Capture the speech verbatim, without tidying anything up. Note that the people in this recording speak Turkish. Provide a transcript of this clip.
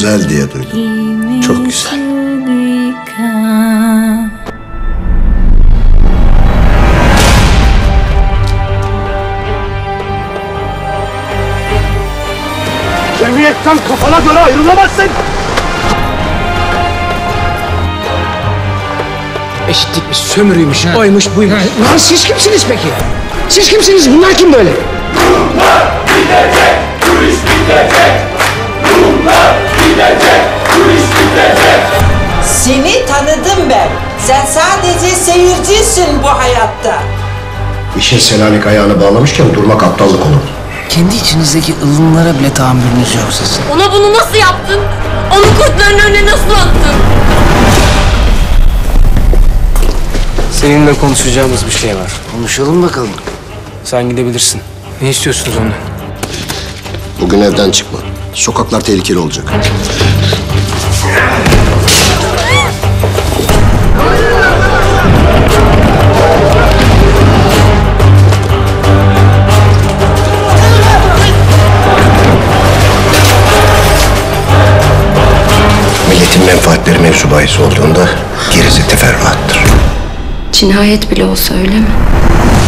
güzel diye duydum. Çok güzel. Cemiyetten kafana göre ayrılamazsın. Eşitlikmiş, sömürüymüş, ha. oymuş, buymuş. Lan siz kimsiniz peki? Siz kimsiniz? Bunlar kim böyle? Bunlar gidecek, bu iş bitecek. Bunlar gidecek, bu iş bitecek. Seni tanıdım ben. Sen sadece seyircisin bu hayatta. İşin Selanik ayağını bağlamışken durmak aptallık olur. Kendi içinizdeki ılımlara bile tahammülünüz yok sizin. Ona bunu nasıl yaptın? Onu kurtların önüne nasıl attın? Seninle konuşacağımız bir şey var. Konuşalım bakalım. Sen gidebilirsin. Ne istiyorsunuz ondan? Bugün evden çıkma. Sokaklar tehlikeli olacak. Milletin menfaatleri mevzu bahis olduğunda gerisi teferruattır. Cinayet bile olsa öyle mi?